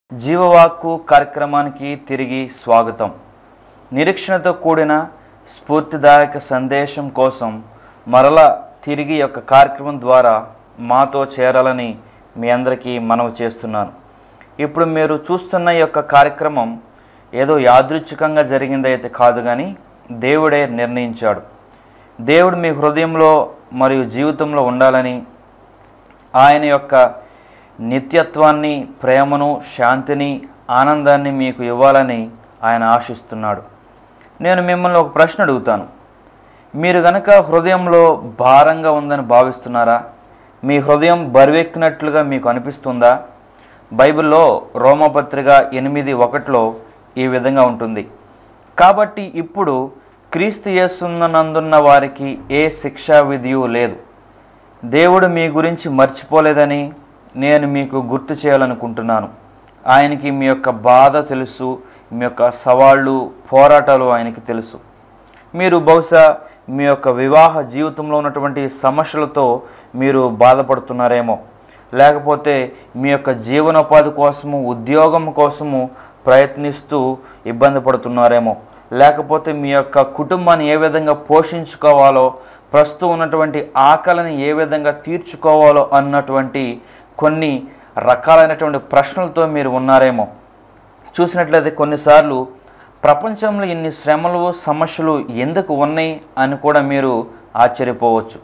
జీవవాక్కు కార్యక్రమానికి తిరిగి స్వాగతం. నిరీక్షణతో కూడిన స్ఫూర్తిదాయక సందేశం కోసం మరలా తిరిగి యొక్క కార్యక్రమం ద్వారా మాతో చేరాలని మీ అందరికీ మనవి చేస్తున్నాను. ఇప్పుడు మీరు చూస్తున్న యొక్క కార్యక్రమం ఏదో యాదృచ్ఛికంగా జరిగిందైతే కాదు, కానీ దేవుడే నిర్ణయించాడు. దేవుడు మీ హృదయంలో మరియు జీవితంలో ఉండాలని, ఆయన యొక్క నిత్యత్వాన్ని, ప్రేమను, శాంతిని, ఆనందాన్ని మీకు ఇవ్వాలని ఆయన ఆశిస్తున్నాడు. నేను మిమ్మల్ని ఒక ప్రశ్న అడుగుతాను. మీరు గనక హృదయంలో భారంగా ఉందని భావిస్తున్నారా? మీ హృదయం బరువెక్కినట్లుగా మీకు అనిపిస్తుందా? బైబిల్లో రోమాపత్రిక 8:1 ఈ విధంగా ఉంటుంది. కాబట్టి ఇప్పుడు క్రీస్తు యేసునందున్న వారికి ఏ శిక్షా విధియు లేదు. దేవుడు మీ గురించి మర్చిపోలేదని నేను మీకు గుర్తు చేయాలనుకుంటున్నాను. ఆయనకి మీ యొక్క బాధ తెలుసు, మీ యొక్క సవాళ్ళు, పోరాటాలు ఆయనకి తెలుసు. మీరు బహుశా మీ యొక్క వివాహ జీవితంలో ఉన్నటువంటి సమస్యలతో మీరు బాధపడుతున్నారేమో, లేకపోతే మీ యొక్క జీవనోపాధి కోసము, ఉద్యోగం కోసము ప్రయత్నిస్తూ ఇబ్బంది పడుతున్నారేమో, లేకపోతే మీ యొక్క కుటుంబాన్ని ఏ విధంగా పోషించుకోవాలో, ప్రస్తుతం ఉన్నటువంటి ఆకలిని ఏ విధంగా తీర్చుకోవాలో అన్నటువంటి కొన్ని రకాలైనటువంటి ప్రశ్నలతో మీరు ఉన్నారేమో. చూసినట్లయితే కొన్నిసార్లు ప్రపంచంలో ఇన్ని శ్రమలు, సమస్యలు ఎందుకు ఉన్నాయి అని కూడా మీరు ఆశ్చర్యపోవచ్చు.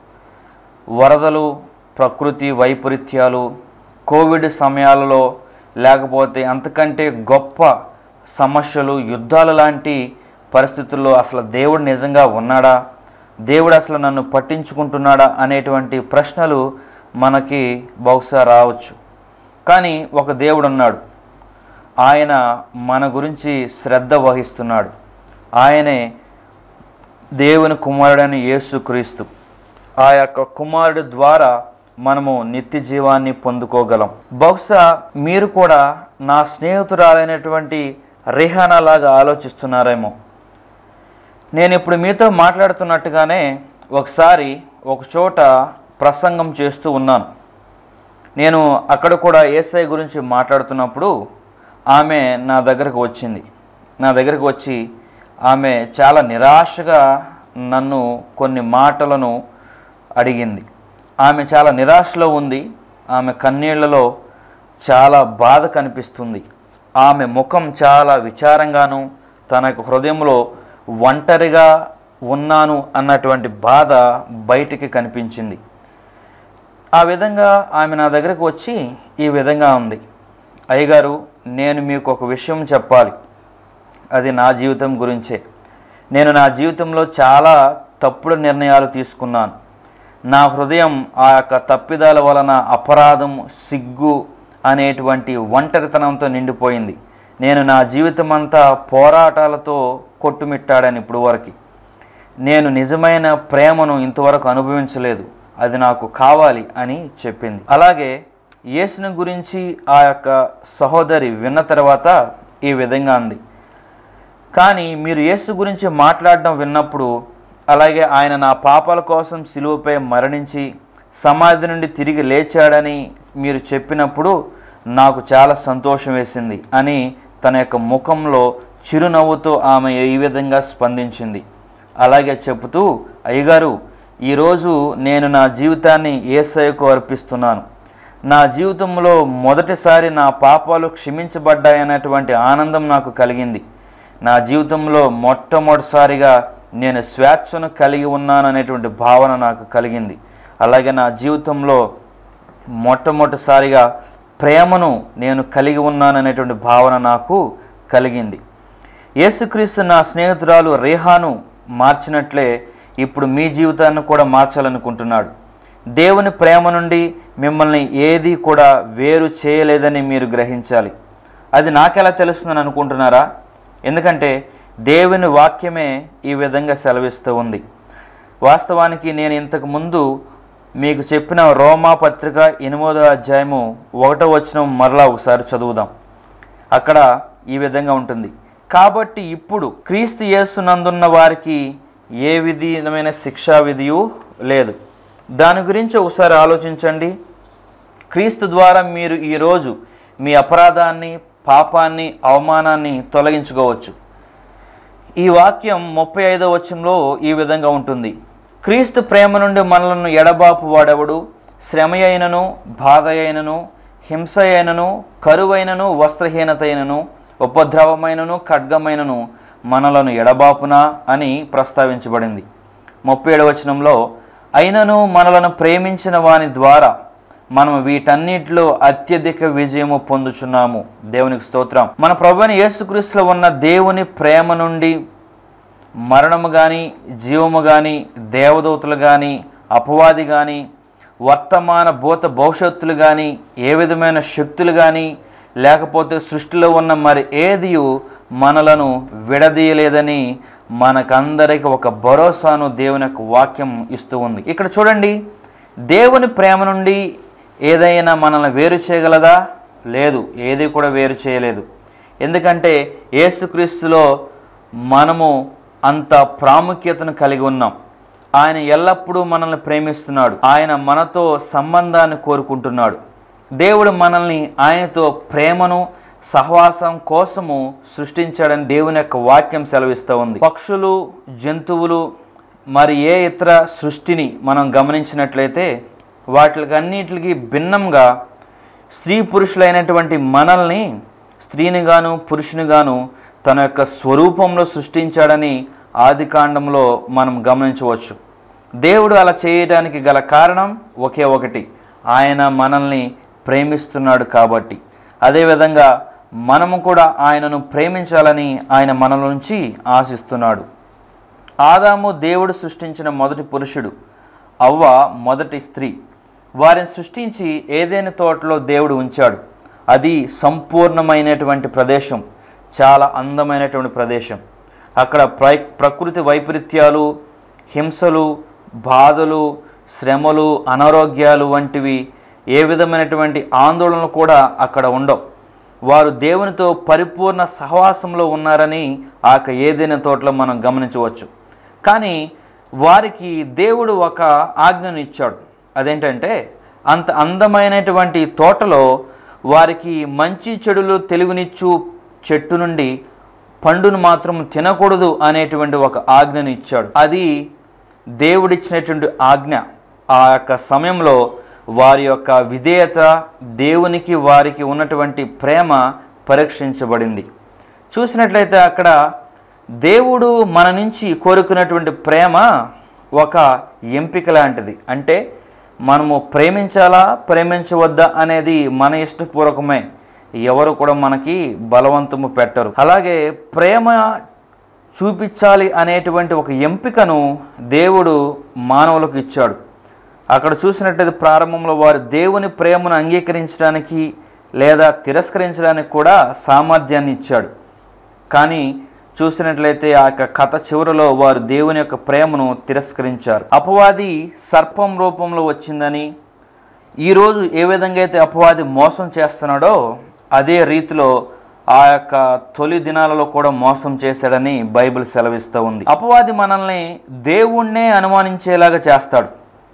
వరదలు, ప్రకృతి వైపరీత్యాలు, కోవిడ్ సమయాలలో, లేకపోతే అంతకంటే గొప్ప సమస్యలు, యుద్ధాలు లాంటి పరిస్థితుల్లో అసలు దేవుడు నిజంగా ఉన్నాడా, దేవుడు అసలు నన్ను పట్టించుకుంటున్నాడా అనేటువంటి ప్రశ్నలు మనకి బహుశా రావచ్చు. కానీ ఒక దేవుడు ఉన్నాడు. ఆయన మన గురించి శ్రద్ధ వహిస్తున్నాడు. ఆయనే దేవుని కుమారుడైన యేసుక్రీస్తు. ఆ యొక్క కుమారుడు ద్వారా మనము నిత్య జీవాన్ని పొందుకోగలం. బహుశా మీరు కూడా నా స్నేహితురాలైనటువంటి రిహానా లాగా ఆలోచిస్తున్నారేమో. నేను ఇప్పుడు మీతో మాట్లాడుతున్నట్టుగానే ఒకసారి ఒక చోట ప్రసంగం చేస్తూ ఉన్నాను. నేను అక్కడ కూడా యేసయ్య గురించి మాట్లాడుతున్నప్పుడు ఆమె నా దగ్గరకు వచ్చింది. నా దగ్గరకు వచ్చి ఆమె చాలా నిరాశగా నన్ను కొన్ని మాటలను అడిగింది. ఆమె చాలా నిరాశలో ఉంది. ఆమె కన్నీళ్లలో చాలా బాధ కనిపిస్తుంది. ఆమె ముఖం చాలా విచారంగాను, తన హృదయంలో ఒంటరిగా ఉన్నాను అన్నటువంటి బాధ బయటికి కనిపించింది. ఆ విధంగా ఆమె నా దగ్గరకు వచ్చి ఈ విధంగా ఉంది, అయ్యగారు, నేను మీకు ఒక విషయం చెప్పాలి. అది నా జీవితం గురించే. నేను నా జీవితంలో చాలా తప్పుడు నిర్ణయాలు తీసుకున్నాను. నా హృదయం ఆ యొక్క తప్పిదాల వలన అపరాధం, సిగ్గు అనేటువంటి ఒంటరితనంతో నిండిపోయింది. నేను నా జీవితం అంతా పోరాటాలతో కొట్టుమిట్టాడని ఇప్పుడు వరకు. నేను నిజమైన ప్రేమను ఇంతవరకు అనుభవించలేదు. అది నాకు కావాలి అని చెప్పింది. అలాగే యేసుని గురించి ఆ యొక్క సహోదరి విన్న తర్వాత ఈ విధంగా అంది, కానీ మీరు యేసు గురించి మాట్లాడడం విన్నప్పుడు, అలాగే ఆయన నా పాపాల కోసం సిలువపై మరణించి సమాధి నుండి తిరిగి లేచాడని మీరు చెప్పినప్పుడు నాకు చాలా సంతోషం వేసింది అని తన యొక్క ముఖంలో చిరునవ్వుతో ఆమె ఈ విధంగా స్పందించింది. అలాగే చెబుతూ, అయ్యగారు, ఈరోజు నేను నా జీవితాన్ని యేసయ్యకు అర్పిస్తున్నాను. నా జీవితంలో మొదటిసారి నా పాపాలు క్షమించబడ్డాయనేటువంటి ఆనందం నాకు కలిగింది. నా జీవితంలో మొట్టమొదటిసారిగా నేను స్వేచ్ఛను కలిగి ఉన్నాను అనేటువంటి భావన నాకు కలిగింది. అలాగే నా జీవితంలో మొట్టమొదటిసారిగా ప్రేమను నేను కలిగి ఉన్నాను అనేటువంటి భావన నాకు కలిగింది. యేసుక్రీస్తు నా స్నేహితురాలు రేహాను మార్చినట్లే ఇప్పుడు మీ జీవితాన్ని కూడా మార్చాలనుకుంటున్నాడు. దేవుని ప్రేమ నుండి మిమ్మల్ని ఏది కూడా వేరు చేయలేదని మీరు గ్రహించాలి. అది నాకెలా తెలుస్తుందని అనుకుంటున్నారా? ఎందుకంటే దేవుని వాక్యమే ఈ విధంగా సెలవిస్తూ ఉంది. వాస్తవానికి నేను ఇంతకు ముందు మీకు చెప్పిన రోమాపత్రిక 8:1 మరలా ఒకసారి చదువుదాం. అక్కడ ఈ విధంగా ఉంటుంది, కాబట్టి ఇప్పుడు క్రీస్తు యేసునందున్న వారికి ఏ విధమైన శిక్షా విధియు లేదు. దాని గురించి ఒకసారి ఆలోచించండి. క్రీస్తు ద్వారా మీరు ఈరోజు మీ అపరాధాన్ని, పాపాన్ని, అవమానాన్ని తొలగించుకోవచ్చు. ఈ వాక్యం 35వ వచనంలో ఈ విధంగా ఉంటుంది. క్రీస్తు ప్రేమ నుండి మనలను ఎడబాపు వాడెవడు? శ్రమ అయినను, బాధ అయినను, హింస అయినను, కరువైనను, వస్త్రహీనత అయినను, ఉపద్రవమైనను, ఖడ్గమైనను మనలను ఎడబాపునా అని ప్రస్తావించబడింది. 37వ వచనంలో అయినను మనలను ప్రేమించిన వాని ద్వారా మనం వీటన్నిటిలో అత్యధిక విజయము పొందుచున్నాము. దేవునికి స్తోత్రం. మన ప్రభువైన యేసుక్రీస్తులో ఉన్న దేవుని ప్రేమ నుండి మరణము కానీ, జీవము కానీ, దేవదూతలు కానీ, అపవాది కానీ, వర్తమాన భూత భవిష్యత్తులు కానీ, ఏ విధమైన శక్తులు కానీ, లేకపోతే సృష్టిలో ఉన్న మరి ఏదియు మనలను విడదీయలేదని మనకందరికి ఒక భరోసాను దేవుని యొక్క వాక్యం ఇస్తూ ఉంది. ఇక్కడ చూడండి, దేవుని ప్రేమ నుండి ఏదైనా మనల్ని వేరు చేయగలదా? లేదు, ఏది కూడా వేరు చేయలేదు. ఎందుకంటే యేసుక్రీస్తులో మనము అంత ప్రాముఖ్యతను కలిగి ఉన్నాం. ఆయన ఎల్లప్పుడూ మనల్ని ప్రేమిస్తున్నాడు. ఆయన మనతో సంబంధాన్ని కోరుకుంటున్నాడు. దేవుడు మనల్ని ఆయనతో ప్రేమను, సహవాసం కోసము సృష్టించాడని దేవుని యొక్క వాక్యం సెలవిస్తూ ఉంది. పక్షులు, జంతువులు, మరి ఏ ఇతర సృష్టిని మనం గమనించినట్లయితే వాటికన్నిటికి భిన్నంగా స్త్రీ పురుషులైనటువంటి మనల్ని స్త్రీనిగాను పురుషునిగాను తన యొక్క స్వరూపంలో సృష్టించాడని ఆదికాండంలో మనం గమనించవచ్చు. దేవుడు అలా చేయడానికి గల కారణం ఒకే ఒకటి, ఆయన మనల్ని ప్రేమిస్తున్నాడు కాబట్టి. అదేవిధంగా మనము కూడా ఆయనను ప్రేమించాలని ఆయన మనల నుంచి ఆశిస్తున్నాడు. ఆదాము దేవుడు సృష్టించిన మొదటి పురుషుడు, అవ్వ మొదటి స్త్రీ. వారిని సృష్టించి ఏదైనా తోటలో దేవుడు ఉంచాడు. అది సంపూర్ణమైనటువంటి ప్రదేశం, చాలా అందమైనటువంటి ప్రదేశం. అక్కడ ప్రకృతి వైపరీత్యాలు, హింసలు, బాధలు, శ్రమలు, అనారోగ్యాలు వంటివి ఏ విధమైనటువంటి ఆందోళనలు కూడా అక్కడ ఉండవు. వారు దేవునితో పరిపూర్ణ సహవాసంలో ఉన్నారని ఆ ఏదైనా తోటలో మనం గమనించవచ్చు. కానీ వారికి దేవుడు ఒక ఆజ్ఞను ఇచ్చాడు. అదేంటంటే, అంత అందమైనటువంటి తోటలో వారికి మంచి చెడులు తెలివినిచ్చు చెట్టు నుండి పండును మాత్రం తినకూడదు అనేటువంటి ఒక ఆజ్ఞను ఇచ్చాడు. అది దేవుడిచ్చినటువంటి ఆజ్ఞ. ఆ యొక్క సమయంలో వారి యొక్క విధేయత, దేవునికి వారికి ఉన్నటువంటి ప్రేమ పరీక్షించబడింది. చూసినట్లయితే అక్కడ దేవుడు మన నుంచి కోరుకున్నటువంటి ప్రేమ ఒక ఎంపిక లాంటిది. అంటే మనము ప్రేమించాలా, ప్రేమించవద్దా అనేది మన ఇష్టపూర్వకమే. ఎవరు కూడా మనకి బలవంతము పెట్టరు. అలాగే ప్రేమ చూపించాలి అనేటువంటి ఒక ఎంపికను దేవుడు మానవులకు ఇచ్చాడు. అక్కడ చూసినట్లయితే ప్రారంభంలో వారు దేవుని ప్రేమను అంగీకరించడానికి లేదా తిరస్కరించడానికి కూడా సామర్థ్యాన్ని ఇచ్చాడు. కానీ చూసినట్లయితే ఆ యొక్క కథ చివరిలో వారు దేవుని యొక్క ప్రేమను తిరస్కరించారు. అపవాది సర్పం రూపంలో వచ్చిందని, ఈరోజు ఏ విధంగా అయితే అపవాది మోసం చేస్తున్నాడో అదే రీతిలో ఆ యొక్క తొలి దినాలలో కూడా మోసం చేశాడని బైబిల్ సెలవిస్తూ ఉంది. అపవాది మనల్ని దేవుణ్ణే అనుమానించేలాగా చేస్తాడు.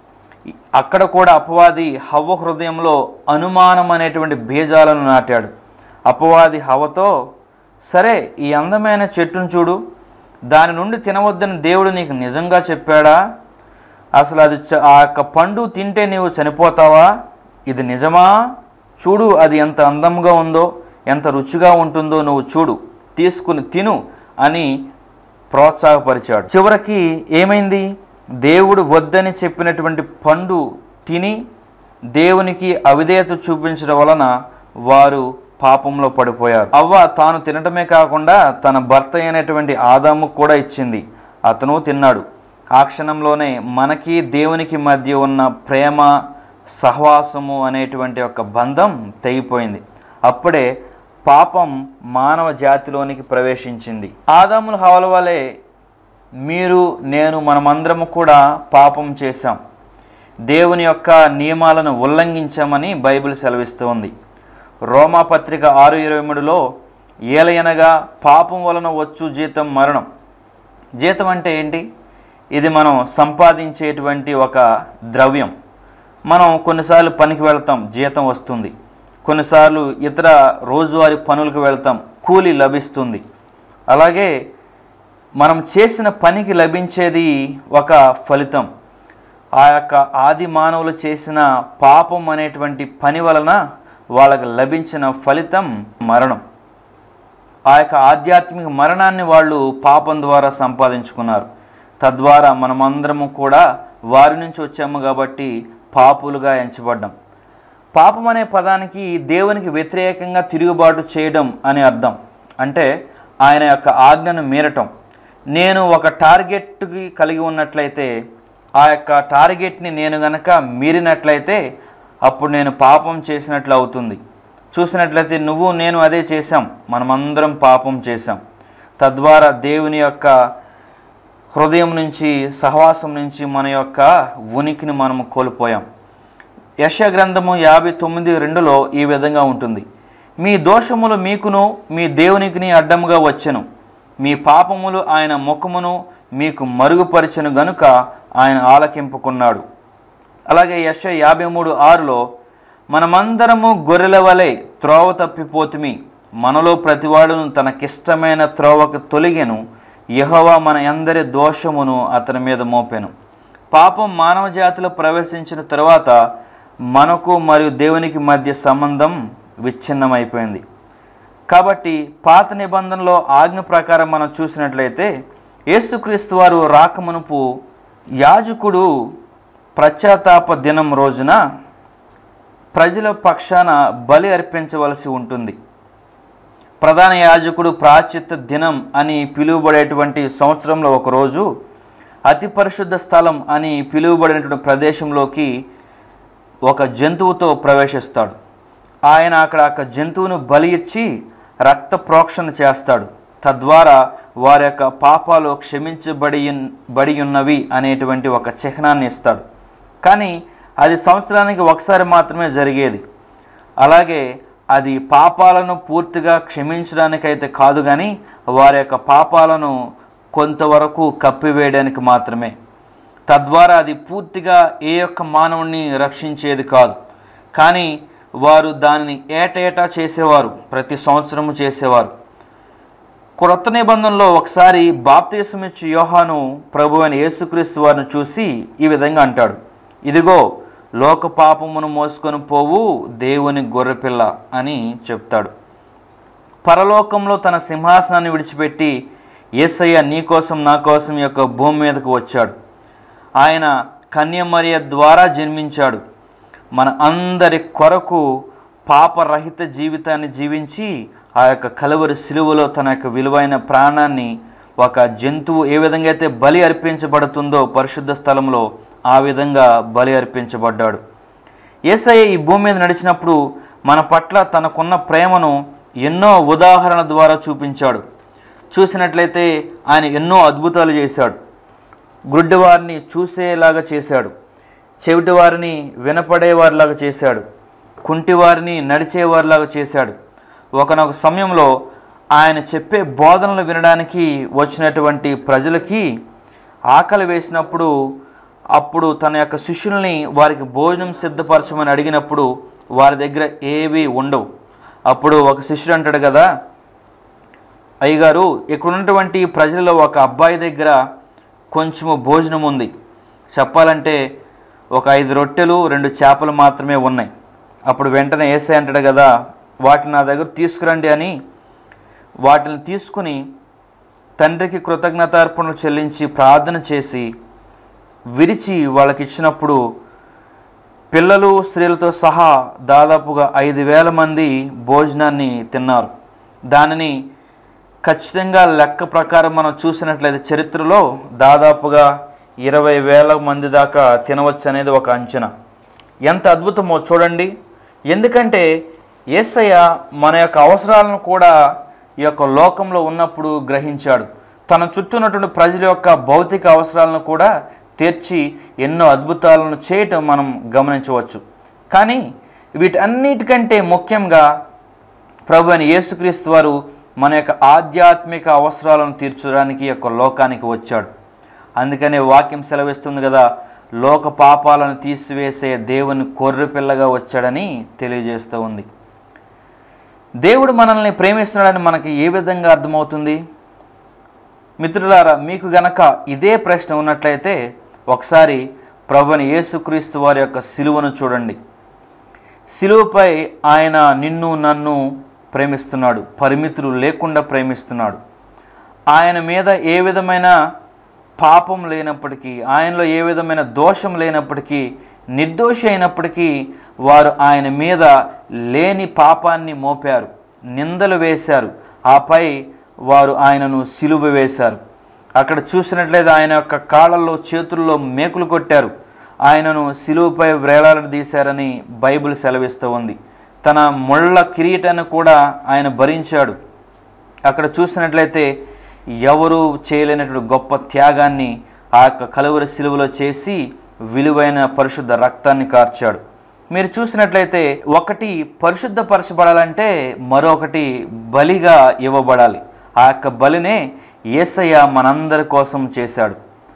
అక్కడ కూడా అపవాది హవ్వ హృదయంలో అనుమానం అనేటువంటి బీజాలను నాటాడు. అపవాది హవ్వతో, సరే ఈ అందమైన చెట్టును చూడు, దాని నుండి తినవద్దని దేవుడు నీకు నిజంగా చెప్పాడా? అసలు అది ఆ యొక్క పండు తింటే నీవు చనిపోతావా? ఇది నిజమా? చూడు, అది ఎంత అందంగా ఉందో, ఎంత రుచిగా ఉంటుందో నువ్వు చూడు, తీసుకుని తిను అని ప్రోత్సాహపరిచాడు. చివరికి ఏమైంది? దేవుడు వద్దని చెప్పినటువంటి పండు తిని దేవునికి అవిధేయత చూపించడం వలన వారు పాపంలో పడిపోయారు. అవ్వ తాను తినటమే కాకుండా తన భర్త అయినటువంటి ఆదాము కూడా ఇచ్చింది. అతను తిన్నాడు. ఆ క్షణంలోనే మనకి దేవునికి మధ్య ఉన్న ప్రేమ, సహవాసము అనేటువంటి ఒక బంధం తెగిపోయింది. అప్పుడే పాపం మానవ జాతిలోనికి ప్రవేశించింది. ఆదాముల హవ్వల వలె మీరు, నేను, మనమందరము కూడా పాపం చేశాం. దేవుని యొక్క నియమాలను ఉల్లంఘించామని బైబిల్ సెలవిస్తూ ఉంది. రోమాపత్రిక 6:23లో ఏలయనగా పాపం వలన వచ్చు జీతం మరణం. జీతం అంటే ఏంటి? ఇది మనం సంపాదించేటువంటి ఒక ద్రవ్యం. మనం కొన్నిసార్లు పనికి వెళ్తాం, జీతం వస్తుంది. కొన్నిసార్లు ఇతర రోజువారీ పనులకు వెళ్తాం, కూలి లభిస్తుంది. అలాగే మనం చేసిన పనికి లభించేది ఒక ఫలితం. ఆ యొక్క ఆది మానవులు చేసిన పాపం అనేటువంటి పని వలన వాళ్ళకు లభించిన ఫలితం మరణం. ఆ యొక్క ఆధ్యాత్మిక మరణాన్ని వాళ్ళు పాపం ద్వారా సంపాదించుకున్నారు. తద్వారా మనమందరము కూడా వారి నుంచి వచ్చాము కాబట్టి పాపులుగా ఎంచబడ్డాం. పాపం అనే పదానికి దేవునికి వ్యతిరేకంగా తిరుగుబాటు చేయడం అని అర్థం. అంటే ఆయన యొక్క ఆజ్ఞను మీరటం. నేను ఒక టార్గెట్కి కలిగి ఉన్నట్లయితే, ఆ యొక్క టార్గెట్ని నేను గనక మీరినట్లయితే అప్పుడు నేను పాపం చేసినట్లు అవుతుంది. చూసినట్లయితే నువ్వు నేను అదే చేశాం, మనమందరం పాపం చేశాం. తద్వారా దేవుని యొక్క హృదయం నుంచి, సహవాసం నుంచి మన యొక్క ఉనికిని మనము కోల్పోయాం. యెషయా గ్రంథము 59:2లో ఈ విధంగా ఉంటుంది. మీ దోషములు మీకును మీ దేవునికిని అడ్డముగా వచ్చెను, మీ పాపములు ఆయన ముఖమును మీకు మరుగుపరిచెను గనుక ఆయన ఆలకింపుకున్నాడు. అలాగే యెషయా 53:6లో మనమందరము గొర్రెల వలె త్రోవ తప్పిపోతుమి, మనలో ప్రతివాడును తనకిష్టమైన త్రోవకు తొలగెను, యెహోవా మన అందరి దోషమును అతని మీద మోపెను. పాపం మానవ జాతిలో ప్రవేశించిన తరువాత మనకు మరియు దేవునికి మధ్య సంబంధం విచ్ఛిన్నమైపోయింది. కాబట్టి పాత నిబంధనలో ఆజ్ఞ ప్రకారం మనం చూసినట్లయితే యేసుక్రీస్తు వారు రాకమునుపు యాజకుడు పశ్చాత్తాప దినం రోజున ప్రజల పక్షాన బలి అర్పించవలసి ఉంటుంది. ప్రధాన యాజకుడు ప్రాయశ్చిత్త దినం అని పిలువబడేటువంటి సంవత్సరంలో ఒకరోజు అతి పరిశుద్ధ స్థలం అని పిలువబడినటువంటి ప్రదేశంలోకి ఒక జంతువుతో ప్రవేశిస్తాడు. ఆయన అక్కడ జంతువును బలి ఇచ్చి రక్త ప్రోక్షణ చేస్తాడు. తద్వారా వారి యొక్క పాపాలు క్షమించబడి ఉన్నవి అనేటువంటి ఒక చిహ్నాన్ని ఇస్తాడు. కానీ అది సంవత్సరానికి ఒకసారి మాత్రమే జరిగేది. అలాగే అది పాపాలను పూర్తిగా క్షమించడానికైతే కాదు, కానీ వారి యొక్క పాపాలను కొంతవరకు కప్పివేయడానికి మాత్రమే. తద్వారా అది పూర్తిగా ఏ యొక్క మానవుణ్ణి రక్షించేది కాదు. కానీ వారు దానిని ఏటేటా చేసేవారు, ప్రతి సంవత్సరము చేసేవారు. క్రొత్త నిబంధనలో ఒకసారి బాప్తిసమిచ్చు యోహాను ప్రభువైన యేసుక్రీస్తు వారిని చూసి ఈ విధంగా అంటాడు, ఇదిగో లోక పాపమును మోసుకొని పోవు దేవుని గొర్రెపిల్ల అని చెప్తాడు. పరలోకంలో తన సింహాసనాన్ని విడిచిపెట్టి యేసయ్య నీ కోసం నా కోసం యొక్క భూమి మీదకు వచ్చాడు. ఆయన కన్యమరియ ద్వారా జన్మించాడు. మన అందరి కొరకు పాపరహిత జీవితాన్ని జీవించి ఆ యొక్క కలువరి సిలువలో తన యొక్క విలువైన ప్రాణాన్ని ఒక జంతువు ఏ విధంగా అయితే బలి అర్పించబడుతుందో పరిశుద్ధ స్థలంలో ఆ విధంగా బలి అర్పించబడ్డాడు. యేసయ్య ఈ భూమి మీద నడిచినప్పుడు మన పట్ల తనకున్న ప్రేమను ఎన్నో ఉదాహరణల ద్వారా చూపించాడు. చూసినట్లయితే ఆయన ఎన్నో అద్భుతాలు చేశాడు. గుడ్డివారిని చూసేలాగా చేశాడు, చెవిటివారిని వినపడేవారిలాగా చేశాడు, కుంటివారిని నడిచేవారిలాగా చేశాడు. ఒకనొక సమయంలో ఆయన చెప్పే బోధనలు వినడానికి వచ్చినటువంటి ప్రజలకి ఆకలి వేసినప్పుడు అప్పుడు తన యొక్క శిష్యుల్ని వారికి భోజనం సిద్ధపరచమని అడిగినప్పుడు వారి దగ్గర ఏవి ఉండవు. అప్పుడు ఒక శిష్యుడు అంటాడు కదా, అయ్యగారు ఇక్కడ ఉన్నటువంటి ప్రజలలో ఒక అబ్బాయి దగ్గర కొంచెము భోజనం ఉంది, చెప్పాలంటే ఒక 5 రొట్టెలు 2 చేపలు మాత్రమే ఉన్నాయి. అప్పుడు వెంటనే యేసయ్య అంటాడు కదా, వాటిని నా దగ్గర తీసుకురండి అని వాటిని తీసుకుని తండ్రికి కృతజ్ఞతార్పణలు చెల్లించి ప్రార్థన చేసి విరిచి వాళ్ళకి ఇచ్చినప్పుడు పిల్లలు స్త్రీలతో సహా దాదాపుగా 5,000 మంది భోజనాన్ని తిన్నారు. దానిని ఖచ్చితంగా లెక్క ప్రకారం మనం చూసినట్లయితే చరిత్రలో దాదాపుగా 20,000 మంది దాకా తినవచ్చు అనేది ఒక అంచనా. ఎంత అద్భుతమో చూడండి. ఎందుకంటే యేసయ్య మన యొక్క అవసరాలను కూడా ఈ యొక్క లోకంలో ఉన్నప్పుడు గ్రహించాడు. తన చుట్టూ ఉన్నటువంటి ప్రజల యొక్క భౌతిక అవసరాలను కూడా తీర్చి ఎన్నో అద్భుతాలను చేయటం మనం గమనించవచ్చు. కానీ వీటన్నిటికంటే ముఖ్యంగా ప్రభువైన యేసుక్రీస్తు వారు మన యొక్క ఆధ్యాత్మిక అవసరాలను తీర్చడానికి యొక్క లోకానికి వచ్చాడు. అందుకనే వాక్యం సెలవిస్తుంది కదా, లోక పాపాలను తీసివేసే దేవుని గొర్రెపిల్లగా వచ్చాడని తెలియజేస్తూ ఉంది. దేవుడు మనల్ని ప్రేమిస్తున్నాడని మనకి ఏ విధంగా అర్థమవుతుంది? మిత్రులారా, మీకు గనక ఇదే ప్రశ్న ఉన్నట్లయితే ఒకసారి ప్రభువైన యేసుక్రీస్తు వారి యొక్క సిలువను చూడండి. సిలువపై ఆయన నిన్ను నన్ను ప్రేమిస్తున్నాడు, పరిమితులు లేకుండా ప్రేమిస్తున్నాడు. ఆయన మీద ఏ విధమైన పాపం లేనప్పటికీ, ఆయనలో ఏ విధమైన దోషం లేనప్పటికీ, నిర్దోషి అయినప్పటికీ వారు ఆయన మీద లేని పాపాన్ని మోపారు, నిందలు వేశారు. ఆపై వారు ఆయనను సిలువ వేశారు. అక్కడ చూసినట్లయితే ఆయన యొక్క కాళ్ళల్లో చేతుల్లో మేకులు కొట్టారు, ఆయనను సిలువపై వేలాడదీశారని బైబిల్ సెలవిస్తూ ఉంది. తన ముళ్ళ కిరీటాన్ని కూడా ఆయన భరించాడు. అక్కడ చూసినట్లయితే ఎవరు చేయలేనటువంటి గొప్ప త్యాగాన్ని ఆ యొక్క కలువరి సిలువలో చేసి విలువైన పరిశుద్ధ రక్తాన్ని కార్చాడు. మీరు చూసినట్లయితే ఒకటి పరిశుద్ధపరచబడాలంటే మరొకటి బలిగా ఇవ్వబడాలి. ఆ యొక్క బలినే యేసయ్య మనందరి కోసం చేశాడు.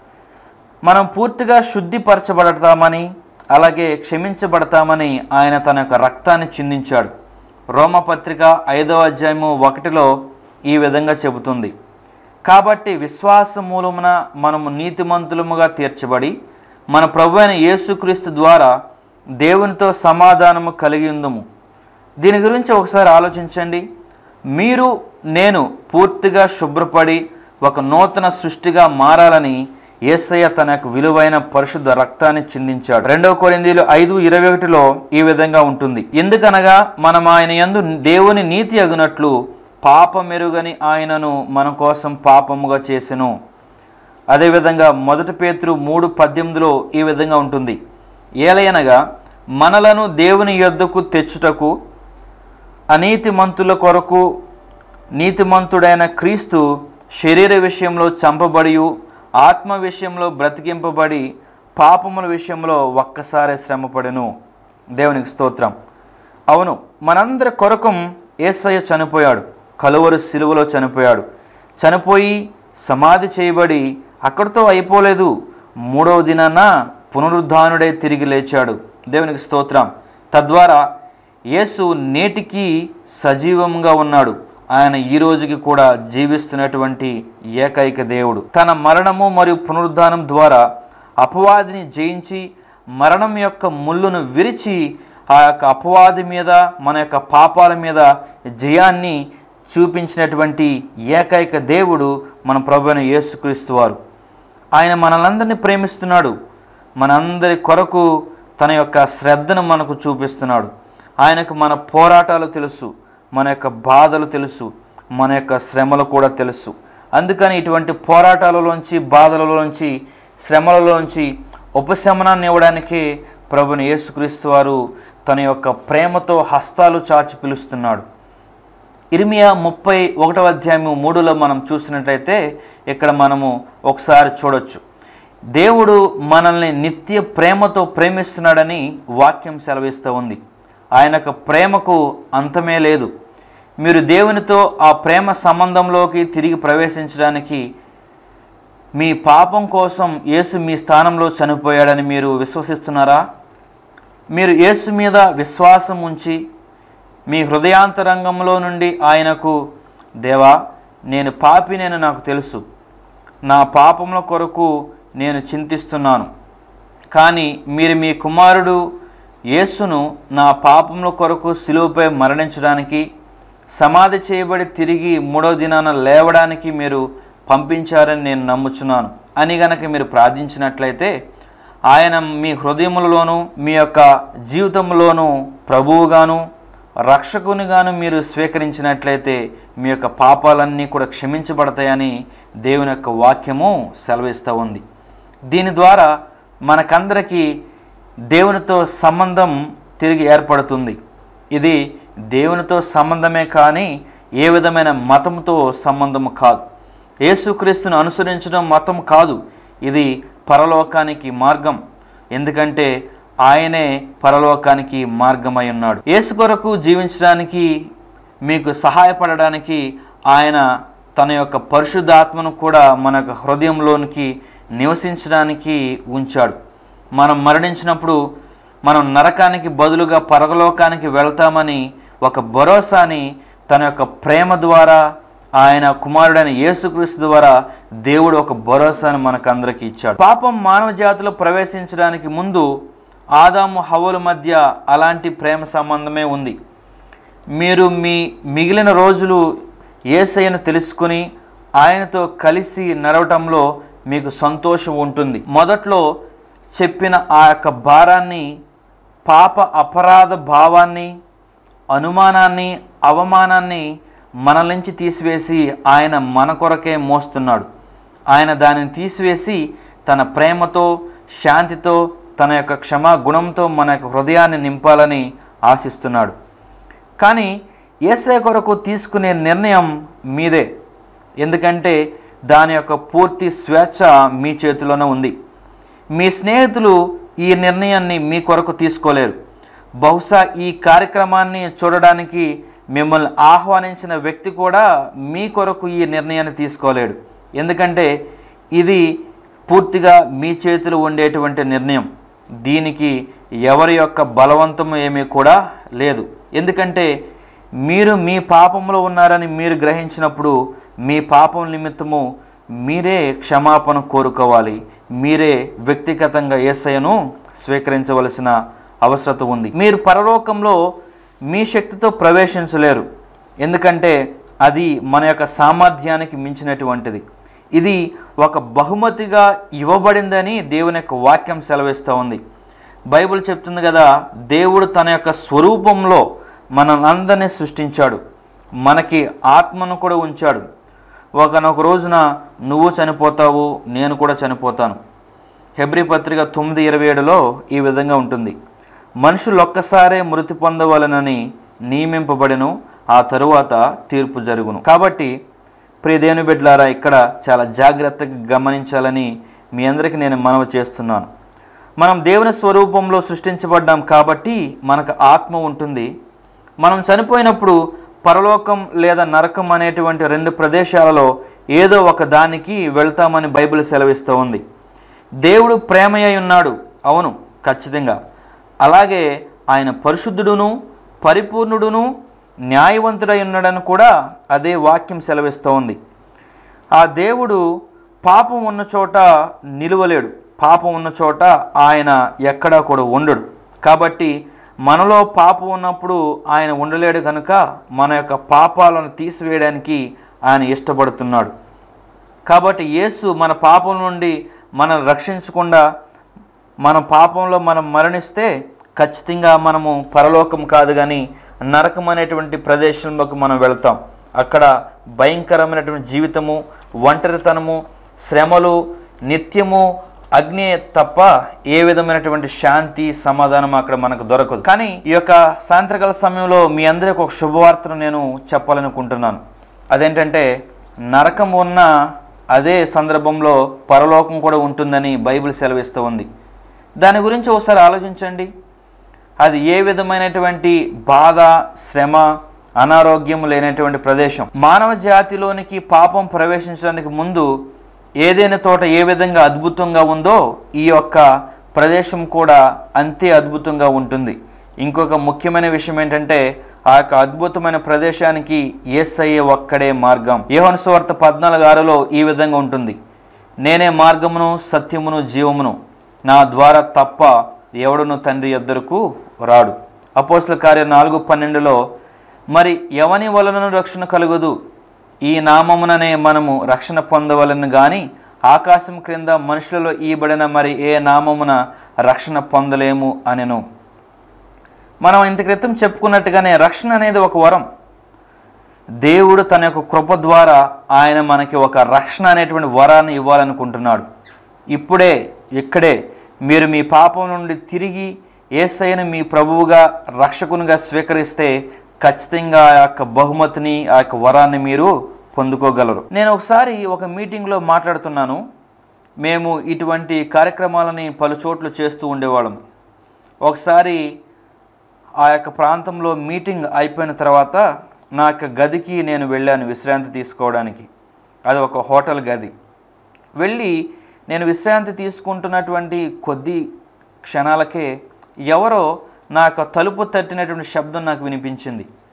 మనం పూర్తిగా శుద్ధిపరచబడతామని, అలాగే క్షమించబడతామని ఆయన తన యొక్క రక్తాన్ని చిందించాడు. రోమపత్రిక 5వ అధ్యాయము 1లో ఈ విధంగా చెబుతుంది, కాబట్టి విశ్వాస మూలమున మనము నీతిమంతులముగా తీర్చబడి మన ప్రభువైన యేసుక్రీస్తు ద్వారా దేవునితో సమాధానము కలిగి ఉందము. దీని గురించి ఒకసారి ఆలోచించండి. మీరు నేను పూర్తిగా శుభ్రపడి ఒక నూతన సృష్టిగా మారాలని యేసయ్య తన యొక్క విలువైన పరిశుద్ధ రక్తాన్ని చిందించాడు. 2 కొరింథీయులు 5:21లో ఈ విధంగా ఉంటుంది, ఎందుకనగా మనం ఆయన యందు దేవుని నీతి అగునట్లు పాపమెరుగని ఆయనను మన కోసం పాపముగా చేసెను. అదేవిధంగా 1 పేతురు 3:18లో ఈ విధంగా ఉంటుంది, ఏలయనగా మనలను దేవుని యొద్దకు తెచ్చుటకు అనీతిమంతుల కొరకు నీతిమంతుడైన క్రీస్తు శరీర విషయంలో చంపబడి ఆత్మ విషయంలో బ్రతికింపబడి పాపముల విషయంలో ఒక్కసారి శ్రమపడెను. దేవునికి స్తోత్రం. అవును, మనందరి కొరకు యేసయ్య చనిపోయాడు, కలువరి సిలువలో చనిపోయాడు. చనిపోయి సమాధి చేయబడి అక్కడితో అయిపోలేదు, 3వ దినాన పునరుద్ధానుడై తిరిగి లేచాడు. దేవునికి స్తోత్రం. తద్వారా యేసు నేటికి సజీవంగా ఉన్నాడు. ఆయన ఈ రోజుకి కూడా జీవిస్తున్నటువంటి ఏకైక దేవుడు. తన మరణము మరియు పునరుద్ధానం ద్వారా అపవాదిని జయించి మరణం యొక్క ముళ్ళును విరిచి ఆ యొక్క అపవాది మీద, మన యొక్క పాపాల మీద జయాన్ని చూపించినటువంటి ఏకైక దేవుడు మన ప్రభువైన యేసుక్రీస్తు వారు. ఆయన మనలందరినీ ప్రేమిస్తున్నాడు. మనందరి కొరకు తన యొక్క శ్రద్ధను మనకు చూపిస్తున్నాడు. ఆయనకు మన పోరాటాలు తెలుసు, మన యొక్క బాధలు తెలుసు, మన యొక్క శ్రమలు కూడా తెలుసు. అందుకని ఇటువంటి పోరాటాలలోంచి, బాధలలోంచి, శ్రమలలోంచి ఉపశమనాన్ని ఇవ్వడానికి ప్రభువైన యేసుక్రీస్తు వారు తన యొక్క ప్రేమతో హస్తాలు చాచి పిలుస్తున్నాడు. ఇర్మియా 31వ అధ్యాయము 3లో మనం చూసినట్లయితే ఇక్కడ మనము ఒకసారి చూడొచ్చు, దేవుడు మనల్ని నిత్య ప్రేమతో ప్రేమిస్తున్నాడని వాక్యం సెలవిస్తూ ఉంది. ఆయన యొక్క ప్రేమకు అంతమే లేదు. మీరు దేవునితో ఆ ప్రేమ సంబంధంలోకి తిరిగి ప్రవేశించడానికి మీ పాపం కోసం యేసు మీ స్థానంలో చనిపోయాడని మీరు విశ్వసిస్తున్నారా? మీరు యేసు మీద విశ్వాసం ఉంచి మీ హృదయాంతరంగంలో నుండి ఆయనకు, దేవా నేను పాపినేను, నాకు తెలుసు, నా పాపముల కొరకు నేను చింతిస్తున్నాను, కానీ మీరు మీ కుమారుడు యేసును నా పాపముల కొరకు సిలువపై మరణించడానికి, సమాధి చేయబడి తిరిగి 3వ దినాన లేవడానికి మీరు పంపించారని నేను నమ్ముచున్నాను అని గనక మీరు ప్రార్థించినట్లయితే ఆయన మీ హృదయములలోనూ మీ యొక్క జీవితంలోనూ ప్రభువుగాను రక్షకునిగాను మీరు స్వీకరించినట్లయితే మీ యొక్క పాపాలన్నీ కూడా క్షమించబడతాయని దేవుని యొక్క వాక్యము సెలవిస్తూ ఉంది. దీని ద్వారా మనకందరికీ దేవునితో సంబంధం తిరిగి ఏర్పడుతుంది. ఇది దేవునితో సంబంధమే కానీ ఏ విధమైన మతంతో సంబంధము కాదు. యేసుక్రీస్తును అనుసరించడం మతం కాదు, ఇది పరలోకానికి మార్గం. ఎందుకంటే ఆయనే పరలోకానికి మార్గమై ఉన్నాడు. యేసు కొరకు జీవించడానికి, మీకు సహాయపడడానికి ఆయన తన యొక్క పరిశుద్ధాత్మను కూడా మన హృదయంలోనికి నివసించడానికి ఉంచాడు. మనం మరణించినప్పుడు మనం నరకానికి బదులుగా పరలోకానికి వెళ్తామని ఒక భరోసాని తన యొక్క ప్రేమ ద్వారా, ఆయన కుమారుడైన యేసుక్రీస్తు ద్వారా దేవుడు ఒక భరోసాను మనకందరికీ ఇచ్చాడు. పాపం మానవ జాతిలో ప్రవేశించడానికి ముందు ఆదాము హవ్వల మధ్య అలాంటి ప్రేమ సంబంధమే ఉంది. మీరు మీ మిగిలిన రోజులు యేసయ్యను తెలుసుకుని ఆయనతో కలిసి నడవటంలో మీకు సంతోషం ఉంటుంది. మొదట్లో చెప్పిన ఆ యొక్క భారాన్ని, పాప అపరాధ భావాన్ని, అనుమానాన్ని, అవమానాన్ని మన నుంచి తీసివేసి ఆయన మన కొరకే మోస్తున్నాడు. ఆయన దానిని తీసివేసి తన ప్రేమతో, శాంతితో, తన యొక్క క్షమా గుణంతో మన యొక్క హృదయాన్ని నింపాలని ఆశిస్తున్నాడు. కానీ యేసయ్య కొరకు తీసుకునే నిర్ణయం మీదే. ఎందుకంటే దాని యొక్క పూర్తి స్వేచ్ఛ మీ చేతిలోనే ఉంది. మీ స్నేహితులు ఈ నిర్ణయాన్ని మీ కొరకు తీసుకోలేరు. బహుశా ఈ కార్యక్రమాన్ని చూడడానికి మిమ్మల్ని ఆహ్వానించిన వ్యక్తి కూడా మీ కొరకు ఈ నిర్ణయాన్ని తీసుకోలేడు. ఎందుకంటే ఇది పూర్తిగా మీ చేతిలో ఉండేటువంటి నిర్ణయం. దీనికి ఎవరి యొక్క బలవంతం ఏమీ కూడా లేదు. ఎందుకంటే మీరు మీ పాపంలో ఉన్నారని మీరు గ్రహించినప్పుడు మీ పాపం నిమిత్తము మీరే క్షమాపణ కోరుకోవాలి. మీరే వ్యక్తిగతంగా యేసయ్యను స్వీకరించవలసిన అవసరత ఉంది. మీరు పరలోకంలో మీ శక్తితో ప్రవేశించలేరు. ఎందుకంటే అది మన యొక్క సామర్థ్యానికి మించినటువంటిది. ఇది ఒక బహుమతిగా ఇవ్వబడిందని దేవుని యొక్క వాక్యం సెలవిస్తూ ఉంది. బైబిల్ చెప్తుంది కదా, దేవుడు తన యొక్క స్వరూపంలో మనందరినీ సృష్టించాడు, మనకి ఆత్మను కూడా ఉంచాడు. ఒకనొక రోజున నువ్వు చనిపోతావు, నేను కూడా చనిపోతాను. హెబ్రీ పత్రిక 9:27లో ఈ విధంగా ఉంటుంది: మనుషులు ఒక్కసారే మృతి పొందవలనని నియమింపబడెను, ఆ తరువాత తీర్పు జరుగును. కాబట్టి ప్రియ దేవుని బిడ్డలారా, ఇక్కడ చాలా జాగ్రత్తగా గమనించాలని మీ అందరికీ నేను మనవి చేస్తున్నాను. మనం దేవుని స్వరూపంలో సృష్టించబడ్డాం కాబట్టి మనకు ఆత్మ ఉంటుంది. మనం చనిపోయినప్పుడు పరలోకం లేదా నరకం అనేటువంటి రెండు ప్రదేశాలలో ఏదో ఒక దానికి వెళ్తామని బైబిల్ సెలవిస్తూ ఉంది. దేవుడు ప్రేమయ్య ఉన్నాడు, అవును, ఖచ్చితంగా. అలాగే ఆయన పరిశుద్ధుడును, పరిపూర్ణుడును, న్యాయవంతుడై ఉన్నాడని కూడా అదే వాక్యం సెలవిస్తూ ఉంది. ఆ దేవుడు పాపం ఉన్న చోట నిలువలేడు. పాపం ఉన్న చోట ఆయన ఎక్కడా కూడా ఉండడు. కాబట్టి మనలో పాపం ఉన్నప్పుడు ఆయన ఉండలేడు కనుక మన యొక్క పాపాలను తీసివేయడానికి ఆయన ఇష్టపడుతున్నాడు. కాబట్టి యేసు మన పాపం నుండి మనం రక్షించకుండా మన పాపంలో మనం మరణిస్తే ఖచ్చితంగా మనము పరలోకం కాదు కానీ నరకం అనేటువంటి ప్రదేశంలోకి మనం వెళ్తాం. అక్కడ భయంకరమైనటువంటి జీవితము, ఒంటరితనము, శ్రమలు, నిత్యము అగ్ని తప్ప ఏ విధమైనటువంటి శాంతి, సమాధానం అక్కడ మనకు దొరకదు. కానీ ఈ యొక్క సాయంత్రకాల సమయంలో మీ అందరికీ ఒక శుభవార్తను నేను చెప్పాలనుకుంటున్నాను. అదేంటంటే నరకం ఉన్న అదే సందర్భంలో పరలోకం కూడా ఉంటుందని బైబిల్ సెలవిస్తూ ఉంది. దాని గురించి ఒకసారి ఆలోచించండి. అది ఏ విధమైనటువంటి బాధ, శ్రమ, అనారోగ్యం లేనటువంటి ప్రదేశం. మానవ జాతిలోనికి పాపం ప్రవేశించడానికి ముందు ఏదైనా తోట ఏ విధంగా అద్భుతంగా ఉందో ఈ యొక్క ప్రదేశం కూడా అంతే అద్భుతంగా ఉంటుంది. ఇంకొక ముఖ్యమైన విషయం ఏంటంటే ఆ యొక్క అద్భుతమైన ప్రదేశానికి యేసయ్య ఒక్కడే మార్గం. యోహాను సువార్త 14:6లో ఈ విధంగా ఉంటుంది: నేనే మార్గమును, సత్యమును, జీవమును, నా ద్వారా తప్ప ఎవడును తండ్రి యొద్దకు రాడు. అపోస్తలుల కార్యం 4:12లో మరి ఎవని వలనను రక్షణ కలుగదు, ఈ నామముననే మనము రక్షణ పొందవలను గాని ఆకాశం క్రింద మనుషులలో ఈబడిన మరి ఏ నామమున రక్షణ పొందలేము అనెను. మనం ఇంత క్రితం చెప్పుకున్నట్టుగానే రక్షణ అనేది ఒక వరం. దేవుడు తన యొక్క కృప ద్వారా ఆయన మనకి ఒక రక్షణ అనేటువంటి వరాన్ని ఇవ్వాలనుకుంటున్నాడు. ఇప్పుడే, ఇక్కడే మీరు మీ పాపం నుండి తిరిగి యేసయ్యను మీ ప్రభువుగా, రక్షకునిగా స్వీకరిస్తే ఖచ్చితంగా ఆ యొక్క బహుమతిని, ఆ యొక్క వరాన్ని మీరు పొందుకోగలరు. నేను ఒకసారి ఒక మీటింగ్లో మాట్లాడుతున్నాను. మేము ఇటువంటి కార్యక్రమాలని పలు చోట్ల చేస్తూ ఉండేవాళ్ళం. ఒకసారి ఆ యొక్క ప్రాంతంలో మీటింగ్ అయిపోయిన తర్వాత నా యొక్క గదికి నేను వెళ్ళాను విశ్రాంతి తీసుకోవడానికి. అది ఒక హోటల్ గది. వెళ్ళి నేను విశ్రాంతి తీసుకుంటున్నటువంటి కొద్ది క్షణాలకే ఎవరో నా యొక్క తలుపు తట్టినటువంటి శబ్దం నాకు వినిపించింది.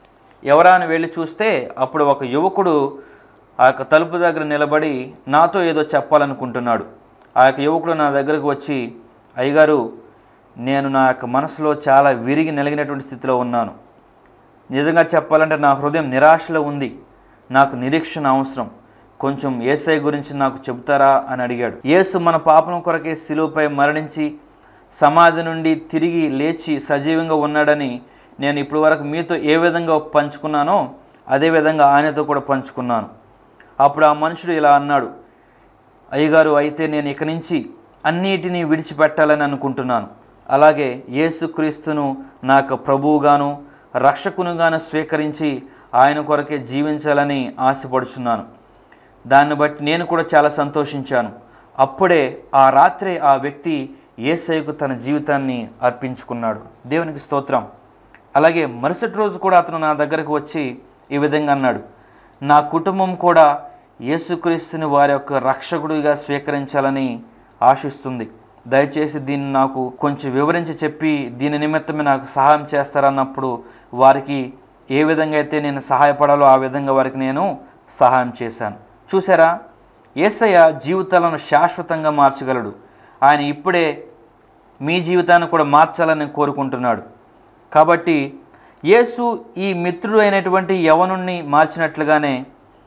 ఎవరా అని వెళ్ళి చూస్తే అప్పుడు ఒక యువకుడు ఆ యొక్క తలుపు దగ్గర నిలబడి నాతో ఏదో చెప్పాలనుకుంటున్నాడు. ఆ యొక్క యువకుడు నా దగ్గరకు వచ్చి, అయ్యగారు, నేను నా యొక్క మనసులో చాలా విరిగి నలిగినటువంటి స్థితిలో ఉన్నాను. నిజంగా చెప్పాలంటే నా హృదయం నిరాశలో ఉంది. నాకు నిరీక్షణ అవసరం. కొంచెం యేసయ్య గురించి నాకు చెబుతారా అని అడిగాడు. యేసు మన పాపం కొరకే శిలువపై మరణించి సమాధి నుండి తిరిగి లేచి సజీవంగా ఉన్నాడని నేను ఇప్పటి వరకు మీతో ఏ విధంగా పంచుకున్నానో అదేవిధంగా ఆయనతో కూడా పంచుకున్నాను. అప్పుడు ఆ మనుషుడు ఇలా అన్నాడు, అయ్యగారు, అయితే నేను ఇక నుంచి అన్నిటినీ విడిచిపెట్టాలని అనుకుంటున్నాను. అలాగే యేసుక్రీస్తును నాకు ప్రభువుగాను రక్షకునిగాను స్వీకరించి ఆయన కొరకే జీవించాలని ఆశపడుచున్నాను. దాన్ని బట్టి నేను కూడా చాలా సంతోషించాను. అప్పుడే ఆ రాత్రే ఆ వ్యక్తి యేసయ్యకు తన జీవితాన్ని అర్పించుకున్నాడు. దేవునికి స్తోత్రం. అలాగే మరుసటి రోజు కూడా అతను నా దగ్గరకు వచ్చి ఈ విధంగా అన్నాడు, నా కుటుంబం కూడా యేసుక్రీస్తుని వారి యొక్క రక్షకుడిగా స్వీకరించాలని ఆశిస్తుంది. దయచేసి దీన్ని నాకు కొంచెం వివరించి చెప్పి దీని నిమిత్తమే నాకు సహాయం చేస్తారన్నప్పుడు వారికి ఏ విధంగా అయితే నేను సహాయపడాలో ఆ విధంగా వారికి నేను సహాయం చేశాను. చూసారా, యేసయ్య జీవితాలను శాశ్వతంగా మార్చగలడు. ఆయన ఇప్పుడే మీ జీవితాన్ని కూడా మార్చాలని కోరుకుంటున్నాడు. కాబట్టి యేసు ఈ మిత్రుడు అయినటువంటి యవనుణ్ణి మార్చినట్లుగానే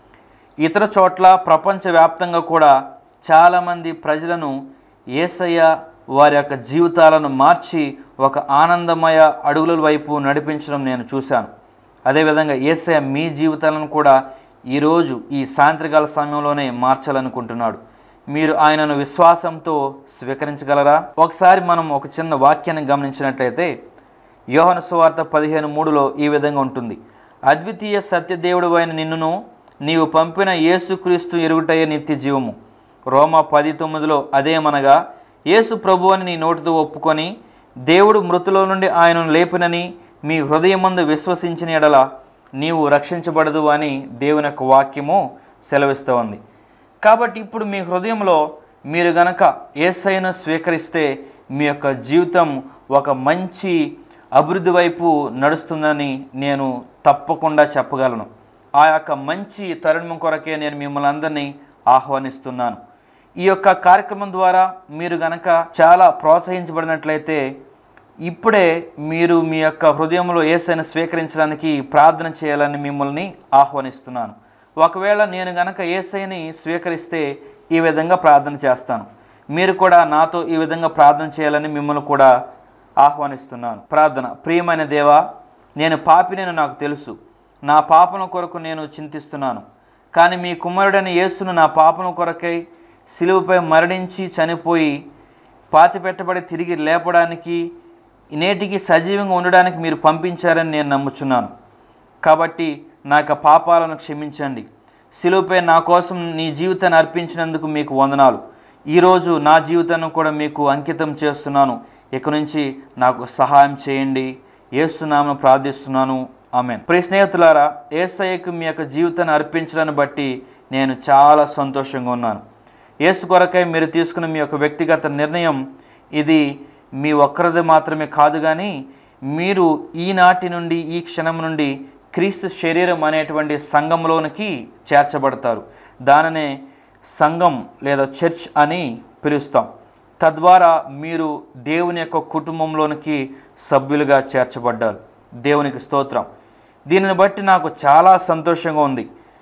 ఇతర చోట్ల ప్రపంచవ్యాప్తంగా కూడా చాలామంది ప్రజలను యేసయ్య వారి యొక్క జీవితాలను మార్చి ఒక ఆనందమయ అడుగుల వైపు నడిపించడం నేను చూశాను. అదేవిధంగా యేసయ్య మీ జీవితాలను కూడా ఈరోజు ఈ సాయంత్రకాల సమయంలోనే మార్చాలనుకుంటున్నాడు. మీరు ఆయనను విశ్వాసంతో స్వీకరించగలరా? ఒకసారి మనం ఒక చిన్న వాక్యాన్ని గమనించినట్లయితే యోహాను సువార్త 15:3లో ఈ విధంగా ఉంటుంది, అద్వితీయ సత్యదేవుడు అయిన నిన్నును నీవు పంపిన యేసుక్రీస్తు ఎరుగుటయే నిత్య జీవము. రోమా 10:9లో అదేమనగా యేసు ప్రభు అని నీ నోటితో ఒప్పుకొని దేవుడు మృతుల నుండి ఆయనను లేపినని మీ హృదయమందు విశ్వసించిన ఎడల నీవు రక్షించబడదు అని దేవుని యొక్క వాక్యము సెలవిస్తూ ఉంది. కాబట్టి ఇప్పుడు మీ హృదయంలో మీరు గనక యేసయ్యను స్వీకరిస్తే మీ యొక్క జీవితం ఒక మంచి అభివృద్ధి వైపు నడుస్తుందని నేను తప్పకుండా చెప్పగలను. ఆ యొక్క మంచి తరుణం కొరకే నేను మిమ్మల్ని అందరినీ ఆహ్వానిస్తున్నాను. ఈ యొక్క కార్యక్రమం ద్వారా మీరు గనక చాలా ప్రోత్సహించబడినట్లయితే ఇప్పుడే మీరు మీ యొక్క హృదయంలో యేసయ్యను స్వీకరించడానికి ప్రార్థన చేయాలని మిమ్మల్ని ఆహ్వానిస్తున్నాను. ఒకవేళ నేను గనక యేసయ్యని స్వీకరిస్తే ఈ విధంగా ప్రార్థన చేస్తాను. మీరు కూడా నాతో ఈ విధంగా ప్రార్థన చేయాలని మిమ్మల్ని కూడా ఆహ్వానిస్తున్నాను. ప్రార్థన. ప్రియమైన దేవా, నేను పాపినని నాకు తెలుసు. నా పాపల కొరకు నేను చింతిస్తున్నాను. కానీ మీ కుమారుడైన యేసును నా పాపల కొరకై సిలువపై మరణించి చనిపోయి పాతిపెట్టబడి తిరిగి లేపడానికి నేటికి సజీవంగా ఉండడానికి మీరు పంపించారని నేను నమ్ముచున్నాను. కాబట్టి నా యొక్క పాపాలను క్షమించండి. సిలువపై నా కోసం నీ జీవితాన్ని అర్పించినందుకు మీకు వందనాలు. ఈరోజు నా జీవితాన్ని కూడా మీకు అంకితం చేస్తున్నాను. ఇక నుంచి నాకు సహాయం చేయండి. యేసు నామమున ప్రార్థిస్తున్నాను. ఆమేన్. ప్రియ స్నేహితులారా, యేసయ్యకు మీ యొక్క జీవితాన్ని అర్పించడాన్ని బట్టి నేను చాలా సంతోషంగా ఉన్నాను. యేసు కొరకై మీరు తీసుకున్న మీ యొక్క వ్యక్తిగత నిర్ణయం ఇది మీ ఒక్కరిది మాత్రమే కాదు, కానీ మీరు ఈనాటి నుండి ఈ క్షణం నుండి క్రీస్తు శరీరం అనేటువంటి సంఘంలోనికి చేర్చబడతారు. దానినే సంఘం లేదా చర్చ్ అని పిలుస్తాం. తద్వారా మీరు దేవుని యొక్క కుటుంబంలోనికి సభ్యులుగా చేర్చబడ్డారు. దేవునికి స్తోత్రం. దీనిని బట్టి నాకు చాలా సంతోషంగా ఉంది.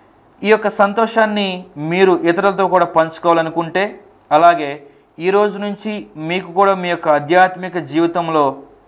ఈ యొక్క సంతోషాన్ని మీరు ఇతరులతో కూడా పంచుకోవాలనుకుంటే, అలాగే ఈ రోజు నుంచి మీకు కూడా మీ యొక్క ఆధ్యాత్మిక జీవితంలో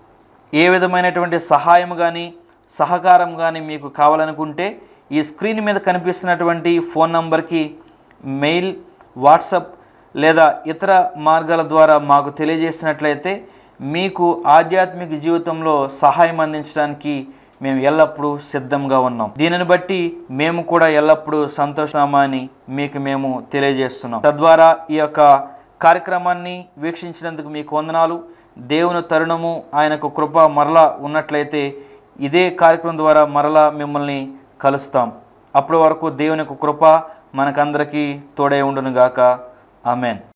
ఏ విధమైనటువంటి సహాయం కానీ సహకారం కానీ మీకు కావాలనుకుంటే ఈ స్క్రీన్ మీద కనిపిస్తున్నటువంటి ఫోన్ నంబర్కి మెయిల్, వాట్సాప్ లేదా ఇతర మార్గాల ద్వారా మాకు తెలియజేసినట్లయితే మీకు ఆధ్యాత్మిక జీవితంలో సహాయం అందించడానికి మేము ఎల్లప్పుడూ సిద్ధంగా ఉన్నాం. దీనిని బట్టి మేము కూడా ఎల్లప్పుడూ సంతోషమని మీకు మేము తెలియజేస్తున్నాం. తద్వారా ఈ యొక్క కార్యక్రమాన్ని వీక్షించినందుకు మీకు వందనాలు. దేవుని తరుణము, ఆయనకు కృప మరలా ఉన్నట్లయితే ఇదే కార్యక్రమం ద్వారా మరలా మిమ్మల్ని కలుస్తాం. అప్పటి వరకు దేవుని యొక్క కృప మనకందరికీ తోడై ఉండును గాక. ఆమెన్.